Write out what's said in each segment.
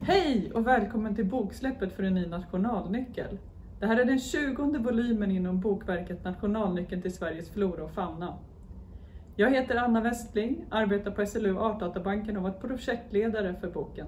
Hej och välkommen till boksläppet för en ny nationalnyckel. Det här är den 20:e volymen inom bokverket Nationalnyckeln till Sveriges flora och fauna. Jag heter Anna Westling, arbetar på SLU Artdatabanken och varit projektledare för boken.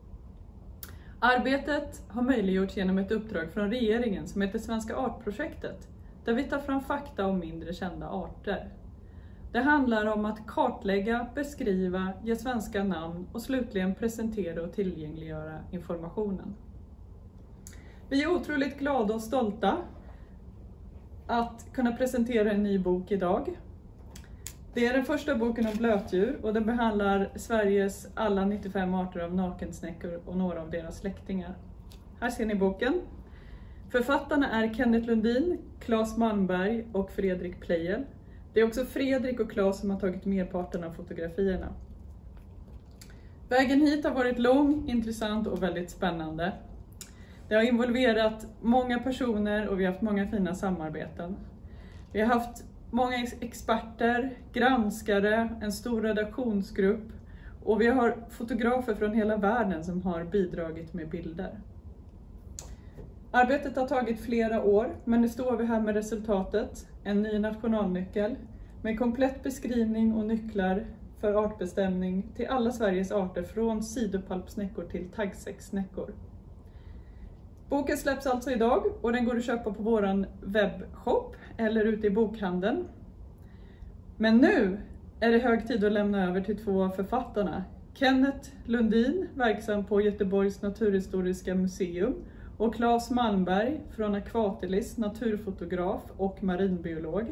Arbetet har möjliggjorts genom ett uppdrag från regeringen som heter Svenska artprojektet, där vi tar fram fakta om mindre kända arter. Det handlar om att kartlägga, beskriva, ge svenska namn och slutligen presentera och tillgängliggöra informationen. Vi är otroligt glada och stolta att kunna presentera en ny bok idag. Det är den första boken om blötdjur och den behandlar Sveriges alla 95 arter av nakensnäckor och några av deras släktingar. Här ser ni boken. Författarna är Kenneth Lundin, Claes Malmberg och Fredrik Pleijel. Det är också Fredrik och Claes som har tagit merparten av fotografierna. Vägen hit har varit lång, intressant och väldigt spännande. Det har involverat många personer och vi har haft många fina samarbeten. Vi har haft många experter, granskare, en stor redaktionsgrupp och vi har fotografer från hela världen som har bidragit med bilder. Arbetet har tagit flera år, men nu står vi här med resultatet, en ny nationalnyckel med komplett beskrivning och nycklar för artbestämning till alla Sveriges arter från sidopalpsnäckor till taggsäcksnäckor. Boken släpps alltså idag och den går att köpa på våran webbshop eller ute i bokhandeln. Men nu är det hög tid att lämna över till två av författarna. Kenneth Lundin, verksam på Göteborgs naturhistoriska museum, och Claes Malmberg från Aquatilis, naturfotograf och marinbiolog.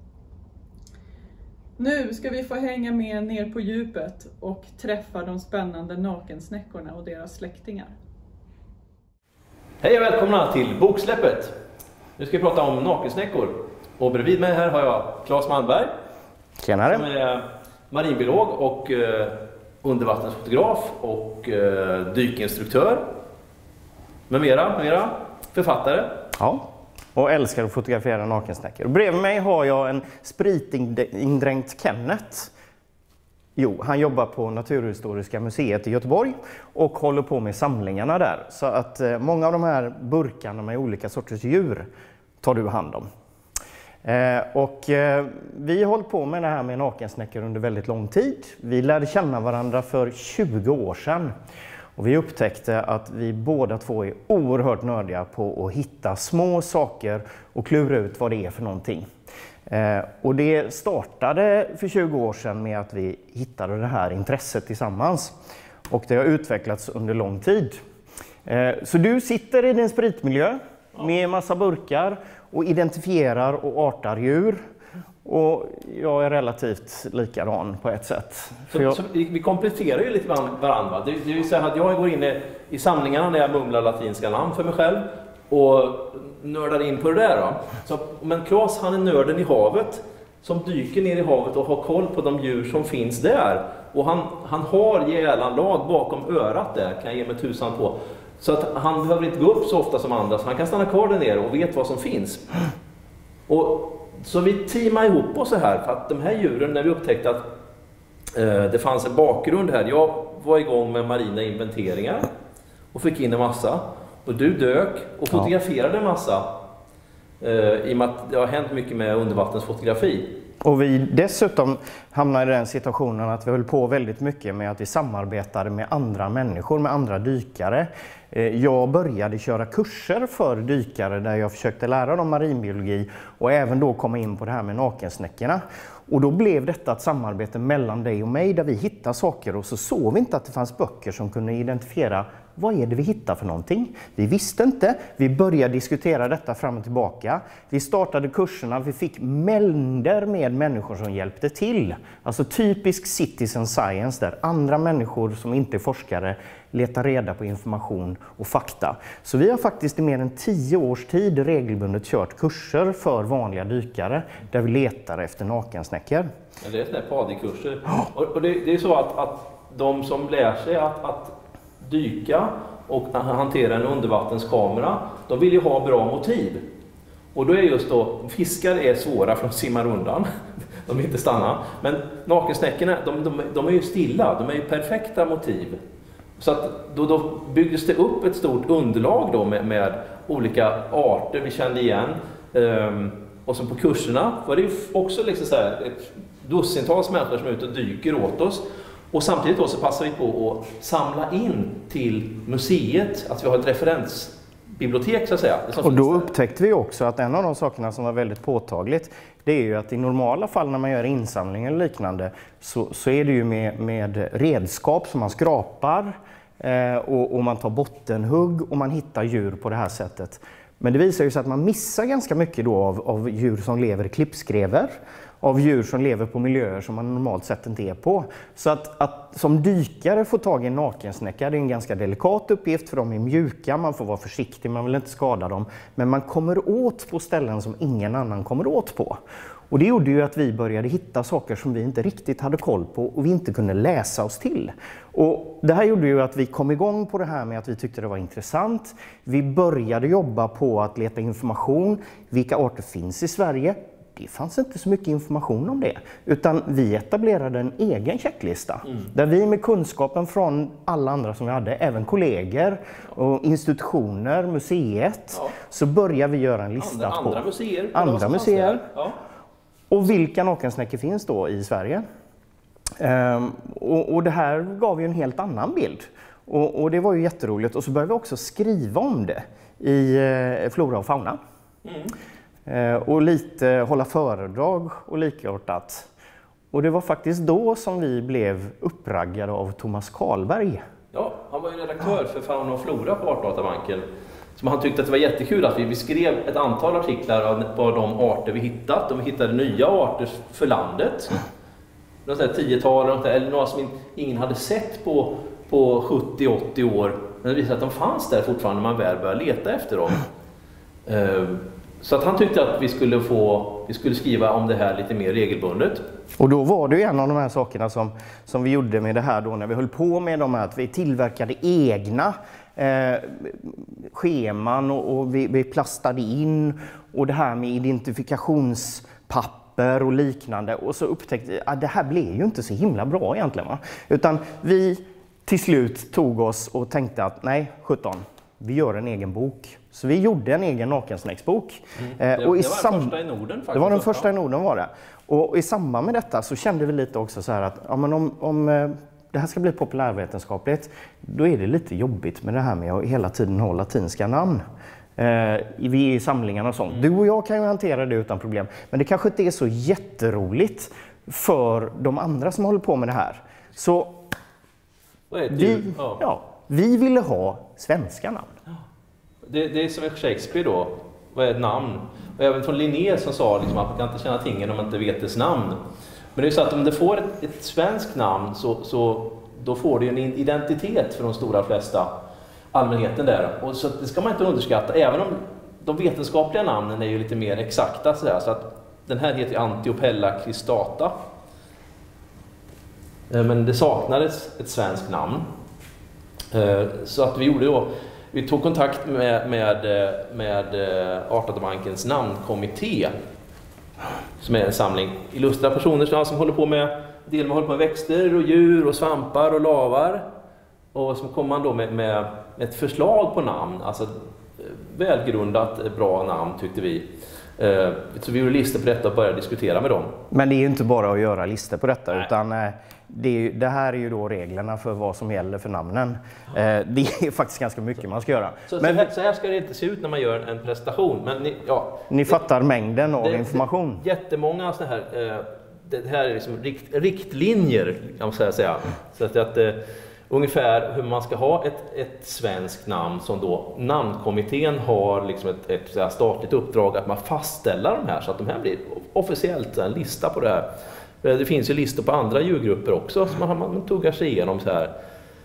Nu ska vi få hänga med ner på djupet och träffa de spännande nakensnäckorna och deras släktingar. Hej och välkomna till boksläppet. Nu ska vi prata om nakensnäckor. Och bredvid mig här har jag Claes Malmberg. Tjenare. Som är marinbiolog och undervattensfotograf och dykinstruktör. Med mera. Författare. Ja, och älskar att fotografera nakensnäckor. Och bredvid mig har jag en spritindränkt Kenneth. Jo, han jobbar på Naturhistoriska museet i Göteborg och håller på med samlingarna där. Så att många av de här burkarna med olika sorters djur tar du hand om. Vi har hållit på med det här med nakensnäckor under väldigt lång tid. Vi lärde känna varandra för 20 år sedan. Och vi upptäckte att vi båda två är oerhört nördiga på att hitta små saker och klura ut vad det är för någonting. Och det startade för 20 år sedan med att vi hittade det här intresset tillsammans. Och det har utvecklats under lång tid. Så du sitter i din spritmiljö med en massa burkar och identifierar och artar djur. Och jag är relativt likadan på ett sätt. Så vi kompletterar ju lite varandra. Det är ju så att jag går in i samlingarna när jag mumlar latinska namn för mig själv och nördar in på det där då. Men Claes, han är nörden i havet som dyker ner i havet och har koll på de djur som finns där. Och han har gälanlag bakom örat där, kan jag ge mig tusan på. Så att han behöver inte gå upp så ofta som andra, så han kan stanna kvar där nere och vet vad som finns. Så vi teamade ihop oss så här för att de här djuren, när vi upptäckte att det fanns en bakgrund här. Jag var igång med marina inventeringar och fick in en massa. Och du dök och fotograferade en massa i och med att det har hänt mycket med undervattensfotografi. Och vi dessutom hamnade i den situationen att vi höll på väldigt mycket med att vi samarbetade med andra människor, med andra dykare. Jag började köra kurser för dykare där jag försökte lära dem marinbiologi och även då komma in på det här med nakensnäckorna. Och då blev detta ett samarbete mellan dig och mig där vi hittade saker och så såg vi inte att det fanns böcker som kunde identifiera vad är det vi hittar för någonting. Vi visste inte, vi började diskutera detta fram och tillbaka. Vi startade kurserna, vi fick mängder med människor som hjälpte till. Alltså typisk citizen science där andra människor som inte är forskare letar reda på information och fakta. Så vi har faktiskt i mer än 10 års tid regelbundet kört kurser för vanliga dykare där vi letar efter nakensnäckor. Ja, det är sådana här PADI-kurser. Och det är så att de som lär sig att dyka och hantera en undervattenskamera, de vill ju ha bra motiv. Och då är just då, fiskar är svåra för att simma undan. De vill inte stanna. Men nakensnäckorna, de är ju stilla, de är ju perfekta motiv. Så att då byggdes det upp ett stort underlag då med olika arter vi kände igen. Och så på kurserna var det ju också liksom så här, ett dussintals människor som är ute och dyker åt oss. Och samtidigt då så passar vi på att samla in till museet, att vi har ett referensbibliotek så att säga. Och då upptäckte vi också att en av de sakerna som var väldigt påtagligt, det är ju att i normala fall när man gör insamling eller liknande så är det ju med redskap som man skrapar och man tar bottenhugg och man hittar djur på det här sättet. Men det visar ju sig att man missar ganska mycket då av djur som lever i klippskrever, av djur som lever på miljöer som man normalt sett inte är på. Så att som dykare få tag i en nakensnäcka, det är en ganska delikat uppgift för de är mjuka, man får vara försiktig, man vill inte skada dem. Men man kommer åt på ställen som ingen annan kommer åt på. Och det gjorde ju att vi började hitta saker som vi inte riktigt hade koll på och vi inte kunde läsa oss till. Och det här gjorde ju att vi kom igång på det här med att vi tyckte det var intressant. Vi började jobba på att leta information. Vilka arter finns i Sverige? Det fanns inte så mycket information om det. Utan vi etablerade en egen checklista. Där vi med kunskapen från alla andra som vi hade, även kollegor och institutioner, museet, så började vi göra en lista på andra museer. Ja. Och vilka nakensnäckor finns då i Sverige? Och det här gav ju en helt annan bild. Och det var ju jätteroligt. Och så började vi också skriva om det i Flora och fauna. Och lite hålla föredrag och likartat. Och det var faktiskt då som vi blev uppraggade av Thomas Karlberg. Ja, han var ju redaktör för Fauna och Flora på Artdatabanken. Så han tyckte att det var jättekul att vi skrev ett antal artiklar på de arter vi hittat. Och vi hittade nya arter för landet. Några 10-tal eller några som ingen hade sett på 70-80 år. Men det visade att de fanns där fortfarande när man väl började leta efter dem. Så att han tyckte att vi skulle skriva om det här lite mer regelbundet. Och då var det ju en av de här sakerna som vi gjorde med det här då när vi höll på med de här, att vi tillverkade egna scheman och vi plastade in och det här med identifikationspapper och liknande. Och så upptäckte vi att det här blev ju inte så himla bra egentligen. Va? Utan vi till slut tog oss och tänkte att nej, 17, vi gör en egen bok. Så vi gjorde en egen nakensnäcksbok. Det var den första i Norden faktiskt. Det var den första i Norden var det. Och i samband med detta så kände vi lite också så här att ja, men om det här ska bli populärvetenskapligt, då är det lite jobbigt med det här med att hela tiden ha latinska namn. Vi är i samlingarna och sånt. Du och jag kan ju hantera det utan problem. Men det kanske inte är så jätteroligt för de andra som håller på med det här. Så vi ville ha svenska namn. Det är som Shakespeare då. Vad är ett namn? Och även från Linné som sa liksom att man kan inte känna tingen om man inte vet dess namn. Men det är ju så att om det får ett svenskt namn så då får det ju en identitet för de stora flesta allmänheten där. Och så det ska man inte underskatta. Även om de vetenskapliga namnen är ju lite mer exakta så att den här heter Antiopella cristata. Men det saknades ett svenskt namn. Så att vi tog kontakt med Artdatabankens namnkommitté som är en samling illustra personer som håller på med växter och djur och svampar och lavar och som kommer man då med ett förslag på namn, alltså välgrundat bra namn tyckte vi. Så vi gjorde listor på detta och började diskutera med dem. Men det är ju inte bara att göra listor på detta. Utan det här är ju då reglerna för vad som gäller för namnen. Det är faktiskt ganska mycket man ska göra. Så här ska det inte se ut när man gör en presentation. Men ni fattar mängden av information. Jättemånga så här, det här är liksom riktlinjer kan man säga. Så att ungefär hur man ska ha ett svenskt namn som då namnkommittén har liksom ett statligt uppdrag att man fastställer de här så att de här blir officiellt en lista på det här. Det finns ju listor på andra djurgrupper också som man tuggar sig igenom så här.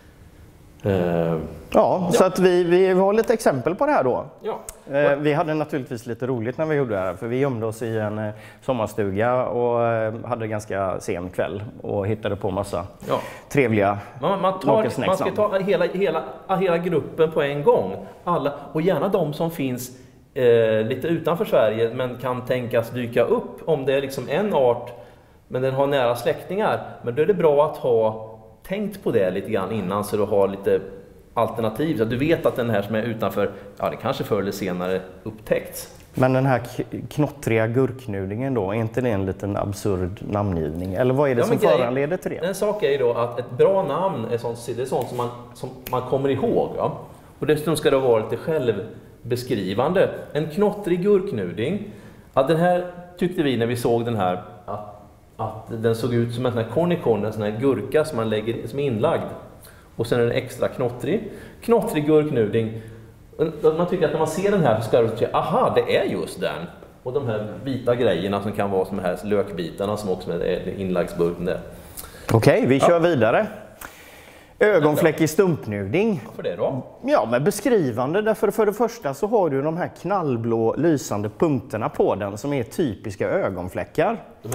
Så att vi har lite exempel på det här då. Ja. Vi hade naturligtvis lite roligt när vi gjorde det här, för vi gömde oss i en sommarstuga och hade ganska sen kväll och hittade på massa trevliga man ska ta hela gruppen på en gång. Alla, och gärna de som finns lite utanför Sverige men kan tänkas dyka upp om det är liksom en art men den har nära släktingar. Men då är det bra att ha tänkt på det lite grann innan så du har lite alternativ. Så du vet att den här som är utanför, ja det kanske förr eller senare upptäckts. Men den här knottriga gurknudingen då, är inte det en liten absurd namngivning? Eller vad är det som föranleder till det? En sak är ju då att ett bra namn är sånt som man kommer ihåg. Ja? Och dessutom ska det vara lite självbeskrivande. En knottrig gurknuding, ja, den här tyckte vi när vi såg den här att den såg ut som en sån här cornichon, en sån här gurka som man lägger som är inlagd. Och sen är den extra knottrig. Knottrig gurknuding. Man tycker att när man ser den här så ska du säga, aha, det är just den. Och de här vita grejerna som kan vara som de här lökbitarna som också är inlagdsburken där. Okej, vi kör vidare. Ögonfläck i stumpnuding. Varför det då? Ja, men beskrivande. Därför för det första så har du de här knallblå lysande punkterna på den som är typiska ögonfläckar.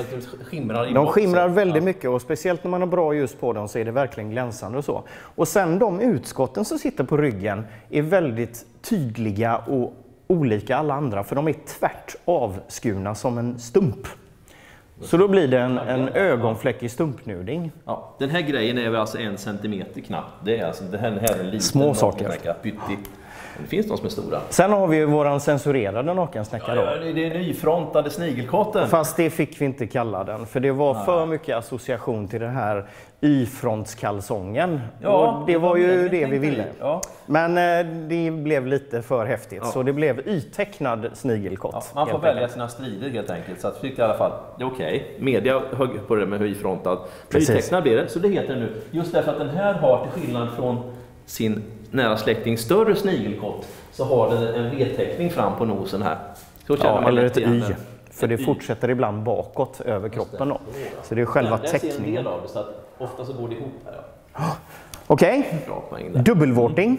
De skimrar väldigt mycket och speciellt när man har bra ljus på dem så är det verkligen glänsande och så. Och sen de utskotten som sitter på ryggen är väldigt tydliga och olika alla andra för de är tvärt avskurna som en stump. Så då blir det en ögonfläck i stumpnuding. Ja, den här grejen är väl alltså 1 centimeter knappt. Det är alltså det här är en liten små saker. Det finns de som är stora. Sen har vi ju våran censurerade nakensnäcka då. Ja, det är nyfrontade snigelkotten. Fast det fick vi inte kalla den. För det var för mycket association till den här Y-frontskalsongen. Ja, och det var ju det vi ville. Ja. Men det blev lite för häftigt. Ja. Så det blev Y-tecknad snigelkott. Ja, man får välja sina strider helt enkelt. Så jag tyckte i alla fall, det är okej. Media högg på det med Y-frontad. Y-tecknad blir det, så det heter det nu. Just därför att den här har till skillnad från sin nära släkting större snigelkott så har den en V-teckning fram på nosen här. Så känner man eller ett Y. För det fortsätter ibland bakåt över kroppen då. Så det är själva teckningen. Det är en del av det så att ofta så går det ihop här. Ja. Okej. Dubbelvårting.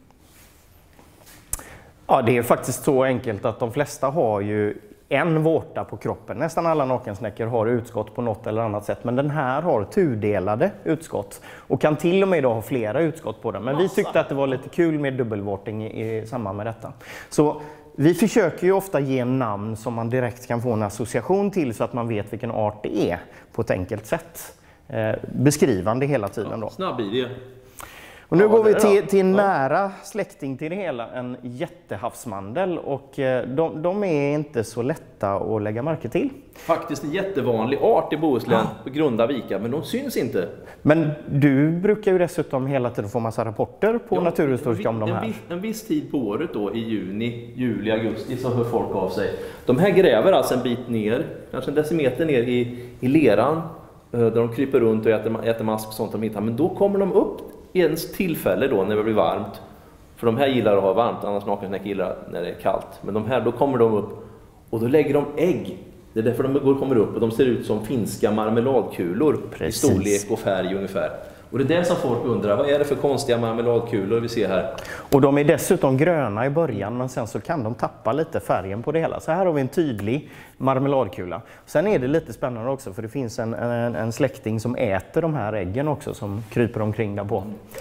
Ja, det är faktiskt så enkelt att de flesta har ju en vårta på kroppen. Nästan alla nakensnäckor har utskott på något eller annat sätt. Men den här har tudelade utskott. Och kan till och med ha flera utskott på den. Men vi tyckte att det var lite kul med dubbelvårting i samband med detta. Så vi försöker ju ofta ge namn som man direkt kan få en association till så att man vet vilken art det är på ett enkelt sätt. Beskrivande hela tiden då. Snabb idé. Och nu går vi till nära släkting till det hela, en jättehavsmandel och de är inte så lätta att lägga märke till. Faktiskt en jättevanlig art i Bohuslän på grunda vikar, men de syns inte. Men du brukar ju dessutom hela tiden få massa rapporter på Naturhistoriska om de här. En viss tid på året då, i juni, juli, augusti, så hör folk av sig. De här gräver alltså en bit ner, kanske en decimeter ner i leran, där de kryper runt och äter mask och sånt de inte har. Men då kommer de upp ens tillfälle då när det blir varmt. För de här gillar att ha varmt, annars nakensnäckor gillar när det är kallt. Men de här, då kommer de upp och då lägger de ägg. Det är därför de kommer upp och de ser ut som finska marmeladkulor. Precis. I storlek och färg ungefär. Och det är det som folk undrar, vad är det för konstiga marmeladkulor vi ser här? Och de är dessutom gröna i början, men sen så kan de tappa lite färgen på det hela. Så här har vi en tydlig marmeladkula. Sen är det lite spännande också, för det finns en släkting som äter de här äggen också, som kryper omkring där på.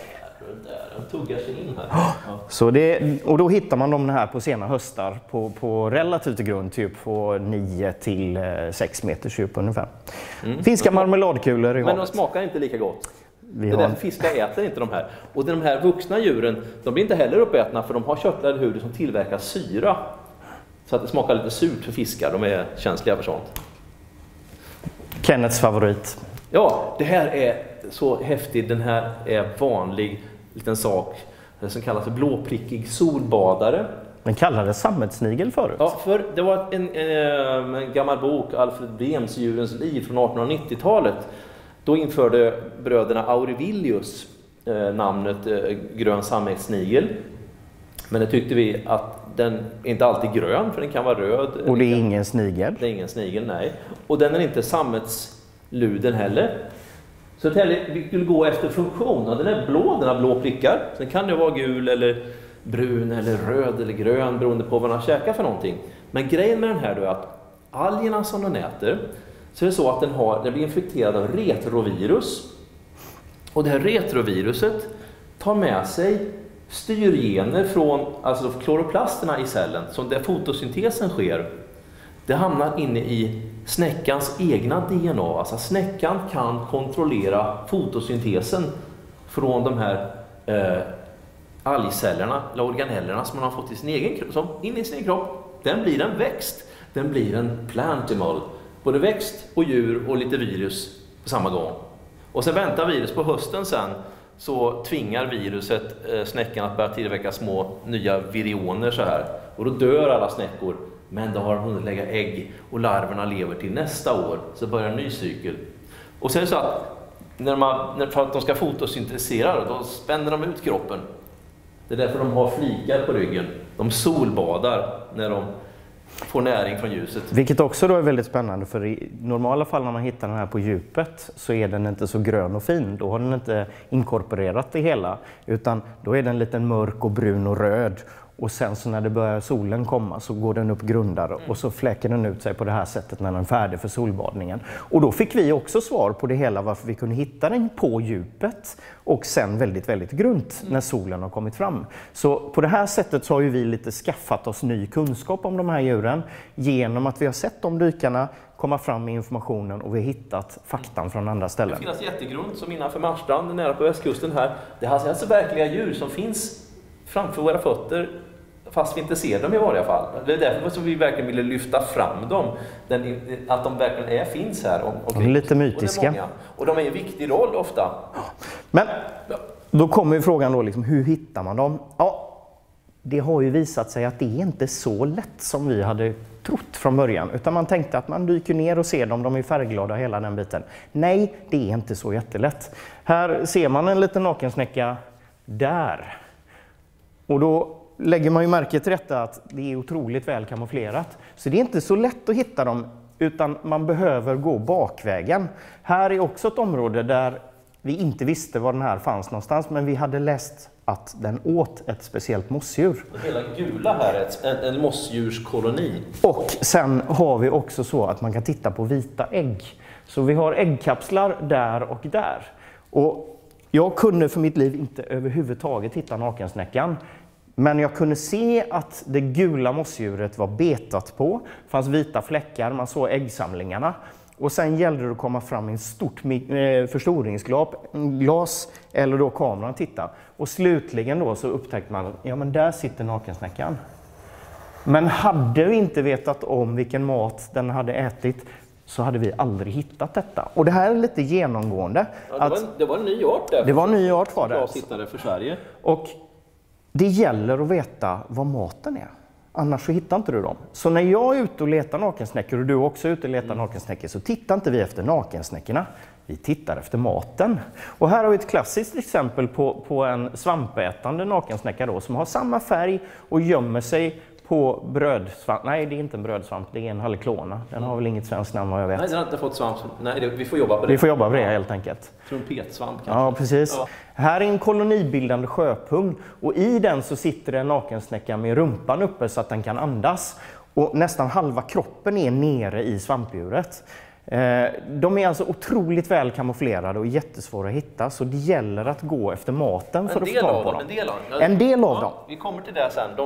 Den tuggar sig in här. Ja. Så och då hittar man de här på sena höstar på relativt grund, typ på 9 till 6 meters djup ungefär. Finska marmeladkulor i havet. Men de smakar inte lika gott. Det är därför fiskar äter inte de här. Och de här vuxna djuren, de blir inte heller uppätna för de har körtlade hud som tillverkar syra. Så att det smakar lite surt för fiskar, de är känsliga för sånt. Kenneths favorit. Ja, det här är så häftigt. Den här är vanlig liten sak som kallas för blåprickig solbadare. Den kallades sammetssnigel förut. Ja, för det var en gammal bok, Alfred Brems Djurens liv från 1890-talet. Då införde bröderna Aurelius namnet grön sammetssnigel. Men det tyckte vi att den är inte alltid grön, för den kan vara röd. Och det är ingen snigel. Det är ingen snigel, nej. Och den är inte sammetsluden heller. Så vi skulle gå efter funktion. Den är blå, den har blå prickar. Sen kan det vara gul eller brun eller röd eller grön beroende på vad den käkar för någonting. Men grejen med den här då är att algerna som den äter, så är det så att den blir infekterad av retrovirus. Och det här retroviruset tar med sig styrgener från kloroplasterna i cellen, som där fotosyntesen sker. Det hamnar inne i snäckans egna DNA. Alltså snäckan kan kontrollera fotosyntesen från de här algcellerna eller organellerna som man har fått i sin egen kropp, som in i sin kropp. Den blir en växt, den blir en plantimal. Både växt och djur och lite virus på samma gång. Och sen väntar virus på hösten sen, så tvingar viruset snäckan att börja tillverka små nya virioner så här. Och då dör alla snäckor, men då har de hunnit lägga ägg och larverna lever till nästa år, så börjar en ny cykel. Och sen är det så att för att de ska fotosyntesera, då spänner de ut kroppen. Det är därför de har flikar på ryggen. De solbadar när de får näring från ljuset. Vilket också då är väldigt spännande, för i normala fall när man hittar den här på djupet så är den inte så grön och fin. Då har den inte inkorporerat det hela, utan då är den lite mörk och brun och röd. Och sen så när det börjar solen komma så går den upp grundare och så fläker den ut sig på det här sättet när den är färdig för solbadningen. Och då fick vi också svar på det hela, varför vi kunde hitta den på djupet och sen väldigt, väldigt grunt när solen har kommit fram. Så på det här sättet så har ju vi lite skaffat oss ny kunskap om de här djuren genom att vi har sett de dykarna komma fram med informationen och vi har hittat faktan från andra ställen. Det finns jättegrunt som innanför Marstrand, nära på västkusten här. Det är alltså verkliga djur som finns framför våra fötter, fast vi inte ser dem i varje fall. Det är därför som vi verkligen ville lyfta fram dem. Att de verkligen finns här. Lite mytiska. Och de är en viktig roll ofta. Men då kommer ju frågan då liksom, hur hittar man dem? Ja, det har ju visat sig att det är inte så lätt som vi hade trott från början. Utan man tänkte att man dyker ner och ser dem, de är färgglada hela den biten. Nej, det är inte så jättelätt. Här ser man en liten nakensnäcka där. Och då lägger man ju märke till detta att det är otroligt väl kamouflerat. Så det är inte så lätt att hitta dem, utan man behöver gå bakvägen. Här är också ett område där vi inte visste var den här fanns någonstans, men vi hade läst att den åt ett speciellt mossdjur. Hela gula här är en mossdjurskoloni. Och sen har vi också så att man kan titta på vita ägg. Så vi har äggkapslar där och där. Och jag kunde för mitt liv inte överhuvudtaget hitta nakensnäckan. Men jag kunde se att det gula mossdjuret var betat på. Det fanns vita fläckar, man såg äggsamlingarna. Och sen gällde det att komma fram i en stort förstoringsglas eller då kameran titta. Och slutligen då så upptäckte man, ja men där sitter nakensnäckan. Men hade vi inte vetat om vilken mat den hade ätit, så hade vi aldrig hittat detta. Och det här är lite genomgående. Ja, det var en ny art där. Det var en ny art var det. Jag sittade för Sverige. Och det gäller att veta vad maten är. Annars så hittar inte du dem. Så när jag är ute och letar nakensnäckor och du också är ute och letar nakensnäckor, så tittar inte vi efter nakensnäckorna. Vi tittar efter maten. Och här har vi ett klassiskt exempel på en svampätande nakensnäcka då, som har samma färg och gömmer sig på brödsvamp. Nej, det är inte en brödsvamp, det är en halklona. Den har väl inget svenskt namn vad jag vet. Nej, den har inte fått svamp. Nej, vi får jobba på det. Vi får jobba på det helt enkelt. Trumpetsvamp kanske. Ja, precis. Ja. Här är en kolonibildande sjöpung och i den så sitter en nakensnäcka med rumpan uppe så att den kan andas. Och nästan halva kroppen är nere i svampdjuret. De är alltså otroligt väl kamouflerade och jättesvåra att hitta, så det gäller att gå efter maten för att få tag på dem. En del av dem. Vi kommer till det sen.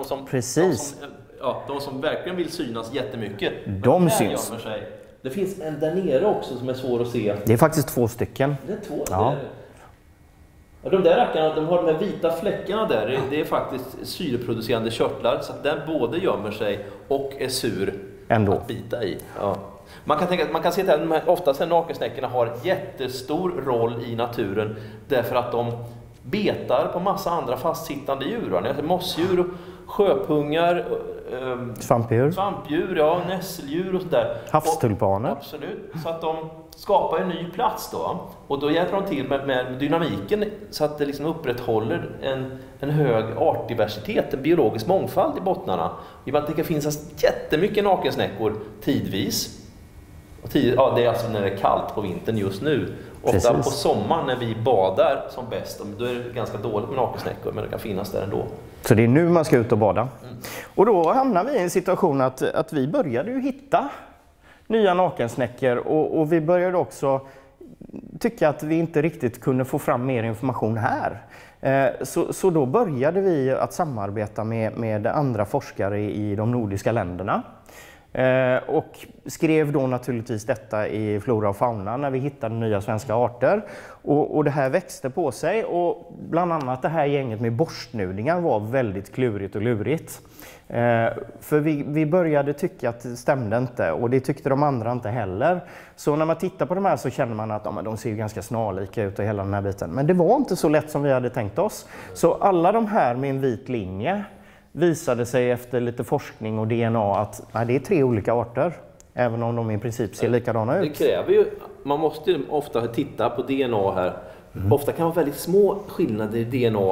De som verkligen vill synas jättemycket. De syns. Det finns en där nere också som är svår att se. Det är faktiskt 2 stycken. Det är 2? Ja. De där rackarna, de har de här vita fläckarna där. Det är faktiskt syreproducerande körtlar, så att den både gömmer sig och är sur ändå att bita i. Ja. Man kan se att oftast nakensnäckorna har en jättestor roll i naturen, därför att de betar på massa andra fastsittande djur. Mossdjur, sjöpungar, svampdjur, ja, nässeldjur och sådär. Havstulpaner. Absolut, så att de skapar en ny plats då. Och då hjälper de till med dynamiken så att det liksom upprätthåller en hög artdiversitet, en biologisk mångfald i bottnarna. I och med att det kan finnas jättemycket nakensnäckor tidvis. Och det är alltså när det är kallt på vintern just nu. Ofta på sommaren när vi badar som bäst, då är det ganska dåligt med nakensnäckor, men det kan finnas där ändå. Så det är nu man ska ut och bada. Och då hamnar vi i en situation att vi började ju hitta nya nakensnäckor och vi började också tycka att vi inte riktigt kunde få fram mer information här. Så då började vi att samarbeta med andra forskare i de nordiska länderna. Och skrev då naturligtvis detta i Flora och fauna när vi hittade nya svenska arter. Och det här växte på sig, och bland annat det här gänget med borstnudingar var väldigt klurigt och lurigt. För vi började tycka att det stämde inte, och det tyckte de andra inte heller. Så när man tittar på de här så känner man att de ser ganska snarlika ut och hela den här biten. Men det var inte så lätt som vi hade tänkt oss. Så alla de här med en vit linje visade sig efter lite forskning och DNA att det är 3 olika arter. Även om de i princip ser likadana ut. Det kräver ju, man måste ju ofta titta på DNA här. Ofta kan det vara väldigt små skillnader i DNA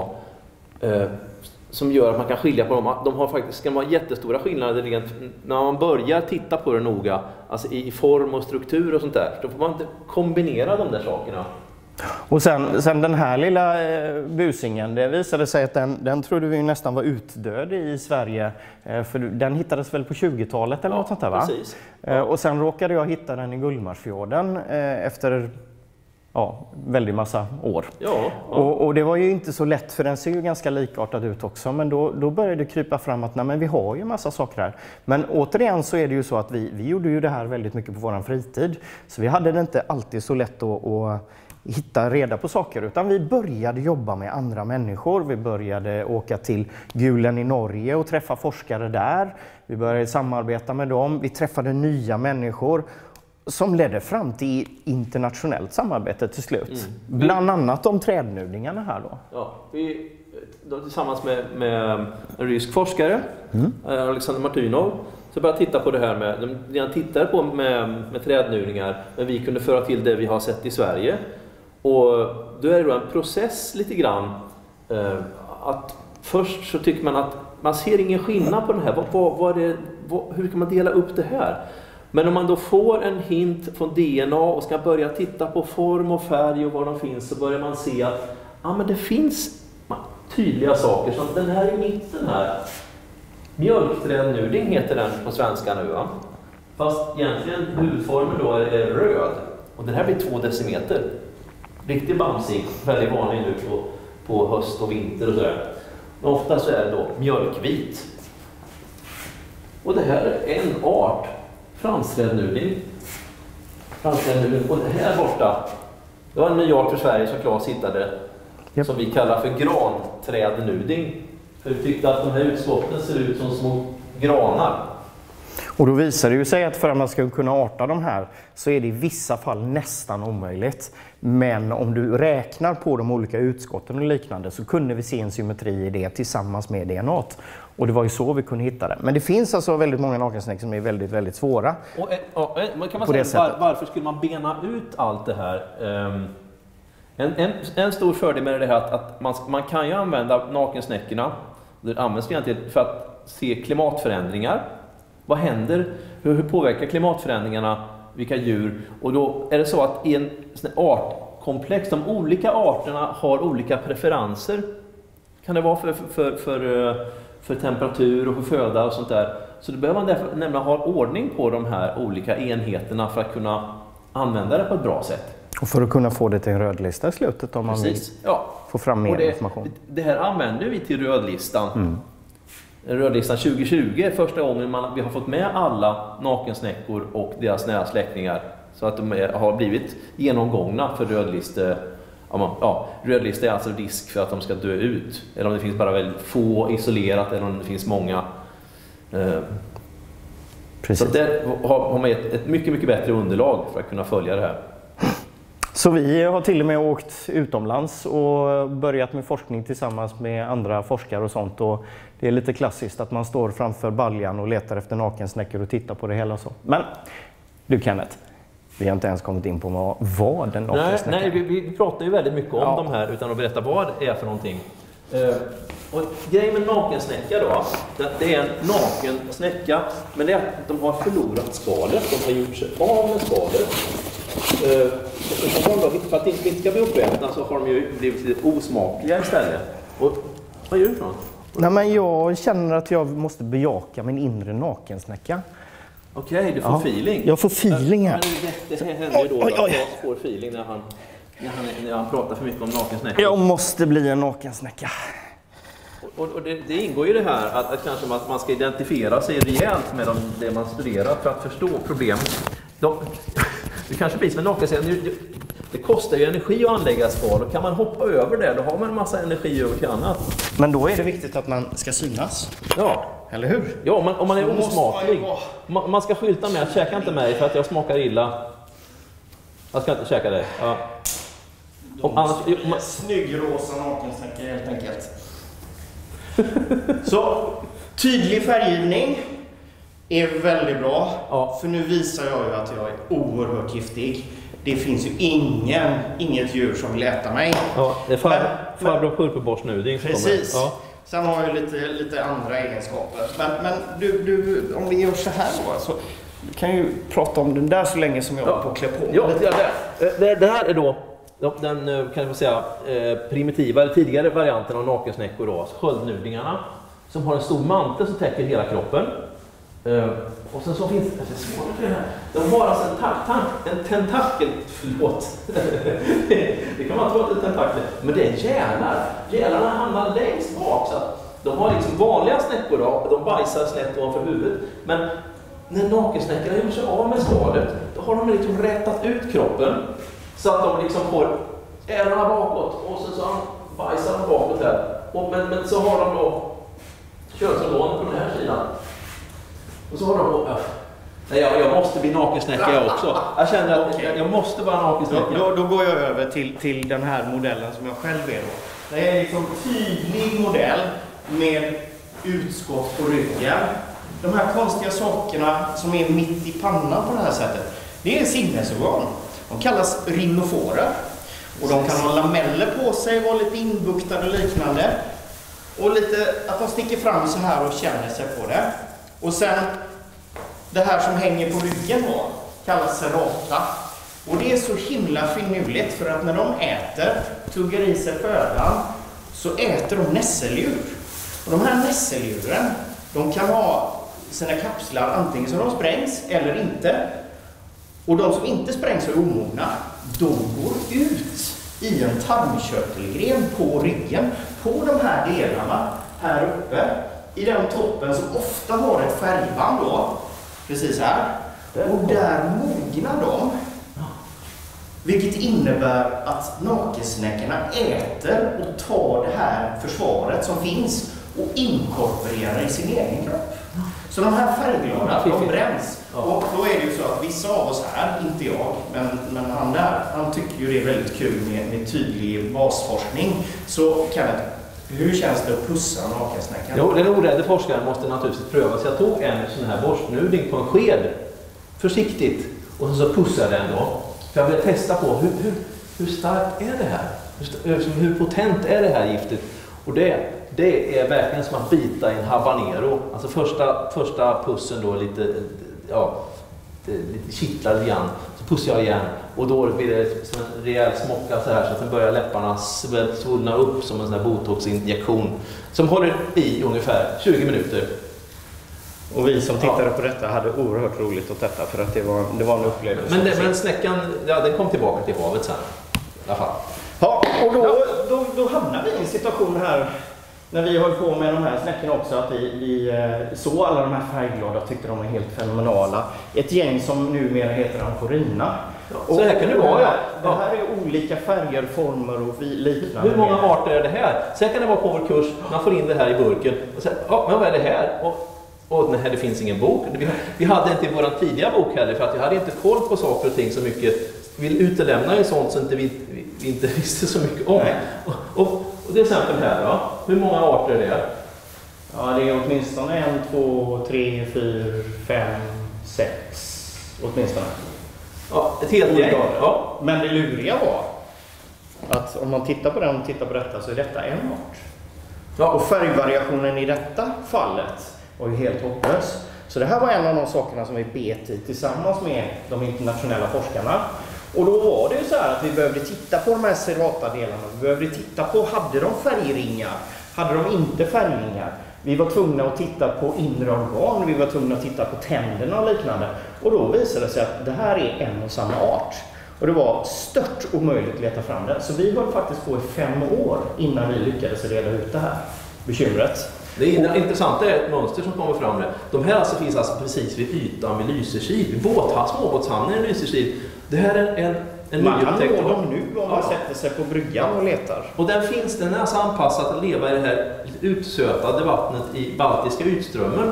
som gör att man kan skilja på dem. De har faktiskt, kan vara jättestora skillnader rent, när man börjar titta på det noga, alltså i form och struktur och sånt där. Då får man inte kombinera de där sakerna. Och sen den här lilla busingen, det visade sig att den trodde vi nästan var utdöd i Sverige. För den hittades väl på 20-talet eller något sånt där, va? Precis. Ja. Och sen råkade jag hitta den i Gullmarsfjorden efter väldigt massa år. Ja. Och det var ju inte så lätt, för den ser ju ganska likartad ut också. Men då började det krypa fram att men vi har ju massa saker här. Men återigen så är det ju så att vi gjorde ju det här väldigt mycket på våran fritid. Så vi hade det inte alltid så lätt att hitta reda på saker, utan vi började jobba med andra människor. Vi började åka till Gulen i Norge och träffa forskare där. Vi började samarbeta med dem. Vi träffade nya människor som ledde fram till internationellt samarbete till slut. Bland annat om trädnudningarna här då. Ja, vi tillsammans med en rysk forskare, Alexander Martynov, så började titta på det här med, han tittade på med trädnudningar, men vi kunde föra till det vi har sett i Sverige. Och då är det då en process lite grann, att först så tycker man att man ser ingen skillnad på den här, hur kan man dela upp det här? Men om man då får en hint från DNA och ska börja titta på form och färg och var de finns, så börjar man se att men det finns tydliga saker. Så den här i mitten här, mjölkträdnuding heter den på svenska nu, va? Fast egentligen hudformen då är röd. Och den här blir 2 decimeter. Riktigt bamsig, väldigt vanlig nu på höst och vinter och sådär. Men ofta så är det då mjölkvit. Och det här är en art. Fransträdnuding. Och det här borta, det var en ny art för Sverige som Claes hittade, som vi kallar för granträdnuding. För vi tyckte att de här utskotten ser ut som små granar. Och då visar det ju sig att för att man ska kunna arta de här så är det i vissa fall nästan omöjligt. Men om du räknar på de olika utskotten och liknande så kunde vi se en symmetri i det tillsammans med DNA. Och det var ju så vi kunde hitta det. Men det finns alltså väldigt många nakensnäck som är väldigt, väldigt svåra. Och kan man säga, varför skulle man bena ut allt det här? En stor fördel med det här att man kan ju använda nakensnäckorna. Det används egentligen för att se klimatförändringar. Vad händer? Hur påverkar klimatförändringarna vilka djur? Och då är det så att i en artkomplex, de olika arterna har olika preferenser. Kan det vara för temperatur och för föda och sånt där. Så då behöver man därför nämligen ha ordning på de här olika enheterna för att kunna använda det på ett bra sätt. Och för att kunna få det till en rödlista i slutet om man vill få fram mer information. Det här använder vi till rödlistan. Rödlistan 2020 är första gången vi har fått med alla nakensnäckor och deras nära släktingar. Så att de har blivit genomgångna för rödlista. Rödlista är alltså risk för att de ska dö ut. Eller om det finns bara väldigt få isolerat eller om det finns många. Så där har man ett mycket, mycket bättre underlag för att kunna följa det här. Så vi har till och med åkt utomlands och börjat med forskning tillsammans med andra forskare och sånt. Och det är lite klassiskt att man står framför baljan och letar efter nakensnäckor och tittar på det hela så. Men du Kenneth, vi har inte ens kommit in på vad en nakensnäcka är. Nej, vi pratar ju väldigt mycket om de här utan att berätta vad det är för någonting. Och grejen med nakensnäcka då, det är en naken snäcka, men det är att de har förlorat skalet, de har gjort sig av med skalet. För att det inte ska bli uppätna så har de ju blivit lite osmakliga istället. Och vad gör du för något? Nej, men jag känner att jag måste bejaka min inre nakensnäcka. Okej, du får feeling. Jag får feeling här. Det händer ju då att jag får feeling när han pratar för mycket om nakensnäcka. Jag måste bli en nakensnäcka. Och det ingår ju det här att kanske att man ska identifiera sig rejält med det man studerar för att förstå problem. Det kanske blir som en nakensättning. Det kostar ju energi att anlägga skal, och kan man hoppa över det, då har man en massa energi över till annat. Men då är det viktigt att man ska synas. Ja. Eller hur? Ja, om man är osmaklig. Man Man ska skylta med att käka inte mig för att jag smakar illa. Jag ska inte käka dig. Ja. Snygg rosa nakensnäcka helt enkelt. Så tydlig färggivning är väldigt bra. Ja. För nu visar jag ju att jag är oerhört giftig. Det finns ju inget djur som vill äta mig. Ja, det är farbror purpurborst nu. Det är precis. Ja. Sen har jag lite andra egenskaper. Men du, om vi gör så här då, så kan ju prata om den där så länge som jag håller på att klä på. Ja, det här är då den kan man säga primitiva eller tidigare varianten av nakensnäckor då, sköldnudlingarna, som har en stor mantel som täcker hela kroppen. Och sen så finns de har alltså en tentakel, förlåt. Det kan man tro att det är tentakel, men det är gälar. Gälarna hamnar längst bak, så att de har liksom vanliga snäckor då, de bajsar snett ovanför huvudet. Men när nakensnäckorna gör sig av med skalet, då har de liksom rättat ut kroppen så att de liksom får ärarna bakåt, och så bajsar de bakåt här. Men så har de då könsorgan på den här sidan. Och så har de nej, jag måste bli nakensnäcka jag också. Jag känner att jag måste vara nakensnäcka. Då går jag över till den här modellen som jag själv är då. Det är liksom tydlig modell med utskott på ryggen. De här konstiga sakerna som är mitt i pannan på det här sättet, det är sinnesorgan. De kallas rhinoforer. Och de kan ha lameller på sig, vara lite inbuktade och liknande. Och lite att de sticker fram så här och känner sig på det. Och sen det här som hänger på ryggen då kallas serrata. Och det är så himla finurligt, för att när de äter, tuggar i sig födan, så äter de nässeldjur. Och de här nässeldjuren, de kan ha sina kapslar antingen som de sprängs eller inte. Och de som inte sprängs och är omogna, de går ut i en tarmkörtelgren på ryggen, på de här delarna här uppe, i den toppen som ofta har ett färgband då, precis här. Och där mognar de. Vilket innebär att nakensnäckorna äter och tar det här försvaret som finns och inkorporerar i sin egen kropp. Så de här färgglada, de bränns. Och då är det ju så att vissa av oss här, inte jag, men han där, han tycker ju det är väldigt kul med tydlig basforskning. Så Kenneth, hur känns det att pussa nakensnäckan? Jo, den orädde forskaren måste naturligtvis pröva. Så jag tog en sån här borstnudling på en sked, försiktigt, och så pussade jag den då. För jag ville testa på hur starkt är det här? Hur potent är det här giftet? Och det är verkligen som att bita i en habanero. Alltså första pussen då lite kittlar lite grann. Så pussar jag igen. Och då blir det som en rejäl smocka så här, så att den börjar läpparna svullna upp som en sån här botoxinjektion. Som håller i ungefär 20 minuter. Och vi som tittade på detta hade oerhört roligt åt detta, för att det var en upplevelse. Men snäckan, den kom tillbaka till havet sen. I alla fall. Ja, och då hamnar vi i en situation här när vi höll på med de här snäckorna också, att vi såg alla de här färgglada och tyckte de var helt fenomenala. Ett gäng som numera heter amforina. Ja, så här kan det vara, ja. Det här är olika färger, former och liknande. Hur många arter är det här? Så här kan det vara på vår kurs, man får in det här i burken. Och så, men vad är det här? Och nej, det finns ingen bok. Vi hade inte i vår tidiga bok heller, för att vi hade inte koll på saker och ting så mycket. Vi utelämnar ju sånt som vi inte visste så mycket om. Och till exempel här då, hur många arter är det? Ja, det är åtminstone 1, 2, 3, 4, 5, 6 åtminstone. Ja, ett helt gäng. Ja. Men det luriga var att om man tittar på den och tittar på detta, så är detta en art. Ja. Och färgvariationen i detta fallet var ju helt hopplös. Så det här var en av de sakerna som vi bet i tillsammans med de internationella forskarna. Och då var det ju så här att vi behövde titta på de här serrata-delarna. Vi behövde titta på, hade de färgringar? Hade de inte färgringar? Vi var tvungna att titta på inre organ, vi var tvungna att titta på tänderna och liknande. Och då visade det sig att det här är en och samma art. Och det var stört omöjligt att leta fram det. Så vi höll faktiskt på i 5 år innan vi lyckades reda ut det här. bekymret. Det intressanta är ett mönster som kommer fram där. De här alltså finns alltså precis vid ytan vid Lysekil. Småbåtshamnen i Lysekil. Det här är en man kan nyupptäckt nå dem nu om man sätter sig på bryggan och letar. Och den är alltså anpassad att leva i det här utsötade vattnet i Baltiska utströmmen.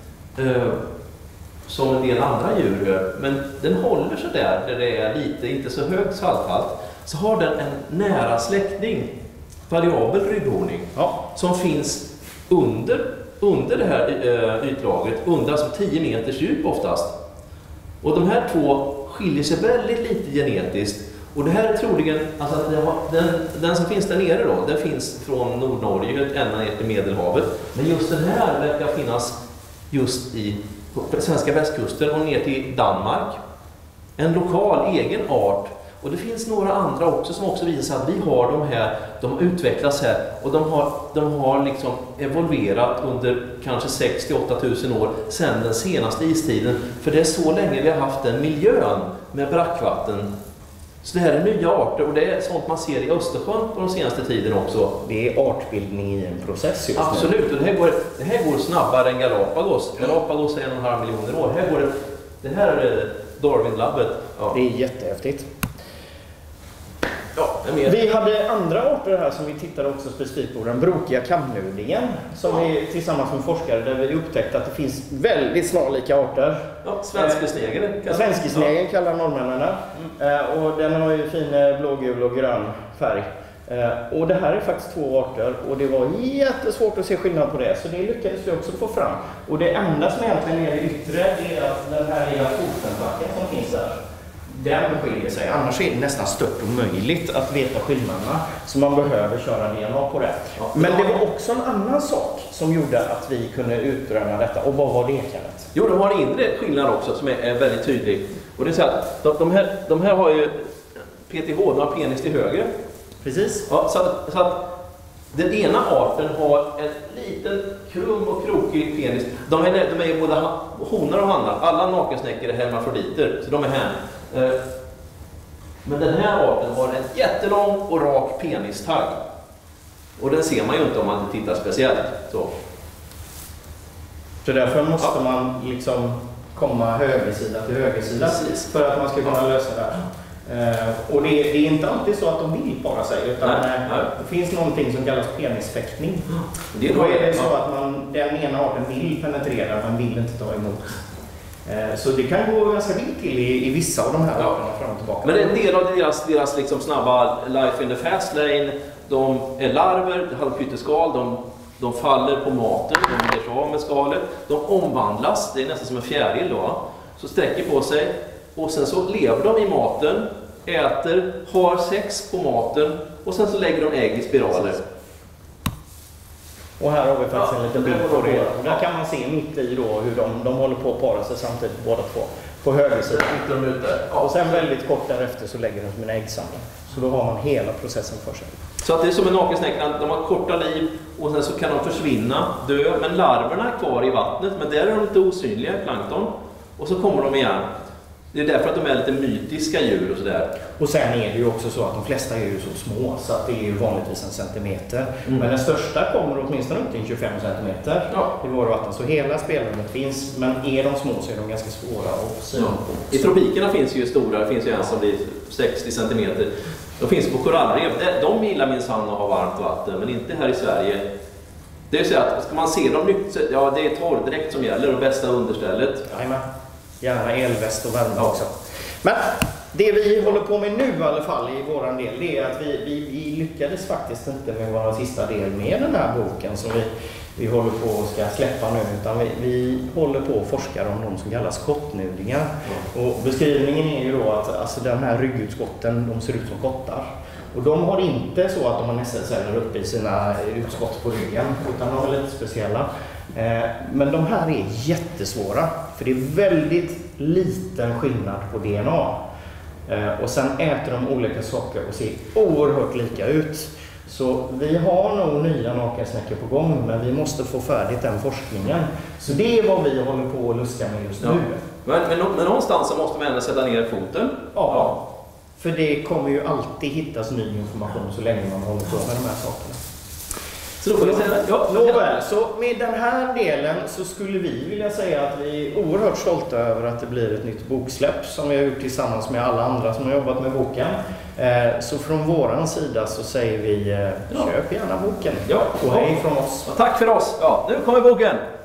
Som en del andra djur gör. Men den håller sig där det är lite, inte så hög salthalt. Så har den en nära släkting, variabel rygghorning, som finns under det här ytlagret, under alltså 10 meters djup oftast. Och de här två skiljer sig väldigt lite genetiskt. Och det här är troligen, alltså att den som finns där nere då, den finns från Nordnorge ända ner till Medelhavet. Men just den här verkar finnas just på svenska västkusten och ner till Danmark. En lokal egen art. Och det finns några andra också som också visar att vi har de här, de har utvecklats här och de har liksom evolverat under kanske 6-8 000 år sedan den senaste istiden. För det är så länge vi har haft den miljön med brackvatten. Så det här är nya arter och det är sånt man ser i Östersjön på den senaste tiden också. Det är artbildning i en process just nu. Absolut, och det här går snabbare än Galapagos. Galapagos är 1,5 miljoner år. Det här är Darwin-labbet. Ja. Det är jättehäftigt. Ja, vi hade andra arter här som vi tittade också specifikt på, den brokiga kamnudingen som vi tillsammans med forskare där vi upptäckte att det finns väldigt snarlika arter. Ja, svenskesnegel. Svenskesnegel kallar norrmännen. Och den har ju fin blågul och grön färg. Och det här är faktiskt 2 arter och det var jättesvårt att se skillnad på det, så det lyckades vi också få fram. Och det enda som egentligen är yttre är att den här lilla fotenbacken som finns där, den skiljer sig. Annars är det nästan stört omöjligt att veta skillnaderna, så man behöver köra DNA på det. Ja, men det var också en annan sak som gjorde att vi kunde utröna detta. Och vad var det, Kenneth? Jo, de har en inre skillnad också som är väldigt tydlig. Och det är så att de här har ju PTH, de har penis till höger. Precis. Ja, så att den ena arten har en liten krum och krokig penis. De är ju både honor och hannar. Alla nakensnäckor är hermafroditer, så de är här. Men den här arten har en jättelång och rak penistagg. Och den ser man ju inte om man inte tittar speciellt. Så därför måste man liksom komma högersida till högersida. Precis. För att man ska kunna lösa det här. Och det är inte alltid så att de vill para sig, utan det finns någonting som kallas penisfäktning. Då är det så att den ena arten vill penetrera men vill inte ta emot. Så det kan gå ganska vilt till i vissa av de här arterna fram och tillbaka. Men en del av deras liksom snabba life in the fast lane, de är larver, de har pytteskal, de faller på maten, de ger sig av med skalet, de omvandlas, det är nästan som en fjäril då, så sträcker på sig och sen så lever de i maten, äter, har sex på maten och sen så lägger de ägg i spiraler. Och här har vi faktiskt en liten bild på det. Och där kan man se mitt i då hur de håller på att para sig samtidigt båda två. På högersidan. Och sen väldigt kort därefter så lägger de som en äggsamling. Så då har man hela processen för sig. Så att det är som en nakensnäcka, de har korta liv och sen så kan de försvinna, dö. Men larverna är kvar i vattnet, men där är de lite osynliga i plankton. Och så kommer de igen. Det är därför att de är lite mytiska djur och sådär. Och sen är det ju också så att de flesta är ju så små så att det är ju vanligtvis 1 centimeter. Men den största kommer åtminstone upp till 25 centimeter i våra vatten. Så hela spelarummet finns, men är de små så är de ganska svåra att syna på. I tropikerna finns ju stora, det finns ju en som blir 60 centimeter. De finns på korallrev. De gillar minsann att ha varmt vatten, men inte här i Sverige. Det är så att ska man se dem nytt, ja det är torrdräkt som gäller och bästa understället. Jajamän. Gärna elväst och värme också. Men det vi håller på med nu i alla fall i våran del, det är att vi lyckades faktiskt inte med vår sista del med den här boken som vi håller på och ska släppa nu, utan vi håller på och forskar om de som kallas kottnudingar. Och beskrivningen är ju då att alltså, den här ryggutskotten, de ser ut som kottar. Och de har inte så att de har nässelceller uppe i sina utskott på ryggen, utan de är lite speciella. Men de här är jättesvåra, för det är väldigt liten skillnad på DNA. Och sen äter de olika saker och ser oerhört lika ut. Så vi har nog nya nakensnäckor på gång, men vi måste få färdigt den forskningen. Så det är vad vi håller på att luska med just nu. Men någonstans så måste man ändå sätta ner foten. Ja. För det kommer ju alltid hittas ny information så länge man håller på med de här sakerna. Så då får vi säga det. Ja, Nåväl, så med den här delen så skulle vi vilja säga att vi är oerhört stolta över att det blir ett nytt boksläpp som vi har gjort tillsammans med alla andra som har jobbat med boken. Så från våran sida så säger vi köp gärna boken. Ja. Och hej från oss. Tack för oss. Ja, nu kommer boken.